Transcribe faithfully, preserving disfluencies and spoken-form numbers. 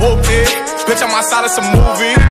whoop it. Bitch, I'm outside of some movie.